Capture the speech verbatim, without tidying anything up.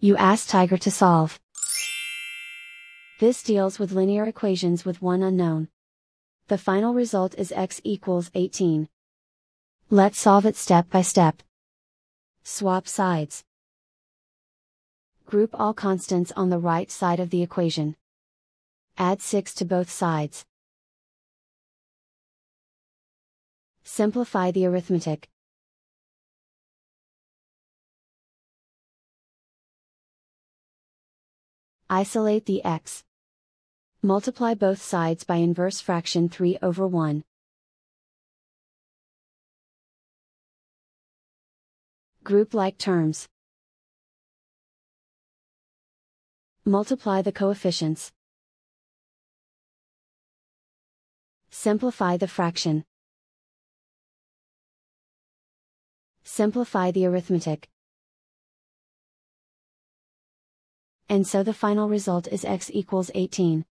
You ask Tiger to solve. This deals with linear equations with one unknown. The final result is x equals eighteen. Let's solve it step by step. Swap sides. Group all constants on the right side of the equation. Add six to both sides. Simplify the arithmetic. Isolate the x. Multiply both sides by inverse fraction three over one. Group like terms. Multiply the coefficients. Simplify the fraction. Simplify the arithmetic. And so the final result is x equals eighteen.